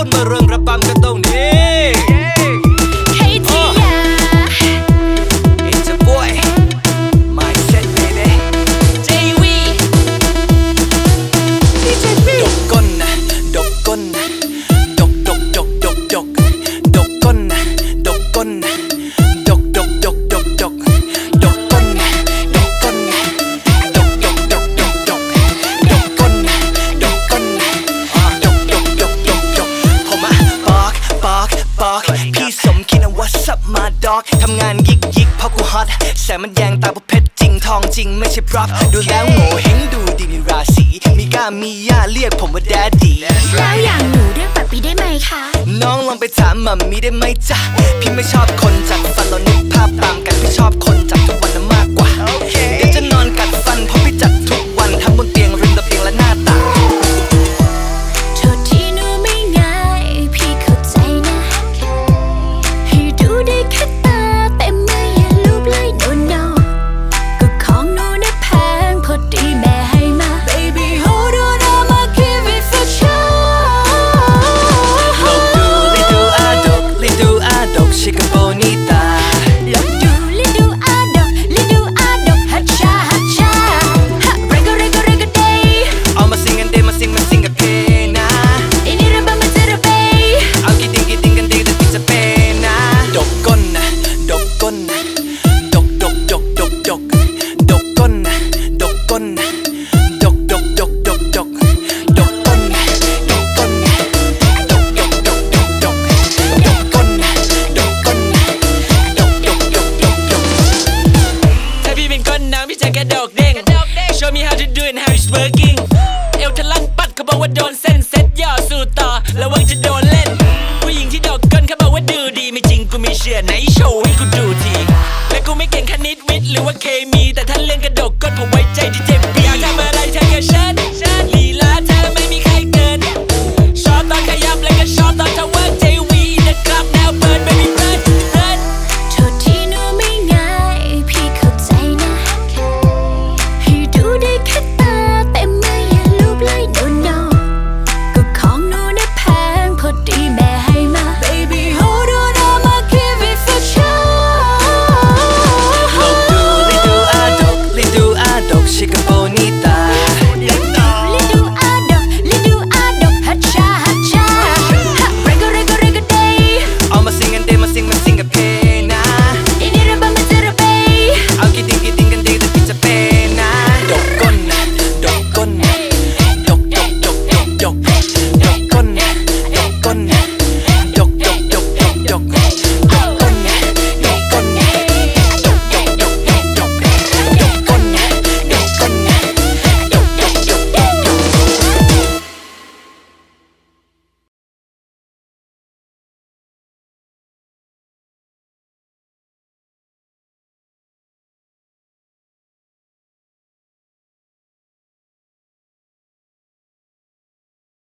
มาเรื่องระบำก็ต้องนี้พี่สมคิดนะว่าซับมาด็อกทำงานยิกเพราะกูฮอตแสงมันแยงตาบุเพชรจริงทองจริงไม่ใช่พร็อพดูแล้วโง่เฮงดูดีมีราศีมีก้ามีย่าเรียกผมว่าแดดดี้แล้วอย่างหนูเรียกแบบพี่ได้ไหมคะน้องลองไปถามมัมมี่ได้ไหมจ๊ะพี่ไม่ชอบคนจัดฟันเรานึกภาพตามกันพี่ชอบคนจัดทุกวันน่ะมากกว่าเดี๋ยวจะนอนกัดฟันเพราะพี่จัดทุกวันทั้งบนเตียงริมระเบียงและหน้าต่างShow me how to do it and how it's working เอวทะลักปัดเขาบอกว่าโดนเส้นเซ็ตย่อสู้ต่อระวังจะโดนเล่นผู้หญิงที่ดอกก้นเขาบอกว่าดูดีไม่จริงกูมีเชื่อไหนโชว์ให้กูดูทีและกูไม่เก่งคณิตวิทย์หรือว่าเคมี